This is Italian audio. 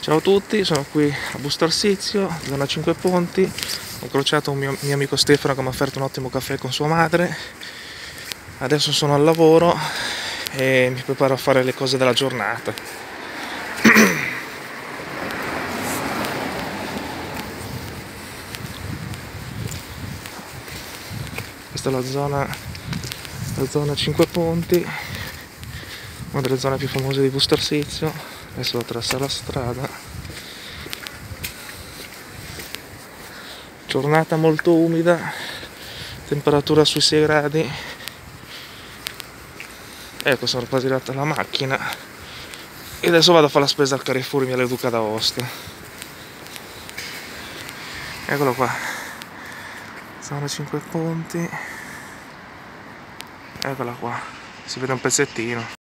Ciao a tutti, sono qui a Busto Arsizio, zona 5 Ponti. Ho incrociato un mio amico Stefano che mi ha offerto un ottimo caffè con sua madre. Adesso sono al lavoro e mi preparo a fare le cose della giornata. Questa è la zona 5 Ponti, una delle zone più famose di Busto Arsizio. Adesso devo attraversare la strada. Giornata molto umida, temperatura sui 6 gradi. Ecco, sono quasi arrivato alla macchina e adesso vado a fare la spesa al Carrefour Mia Leduca d'Aosta. Eccolo qua, zona 5 Ponti, eccola qua, si vede un pezzettino.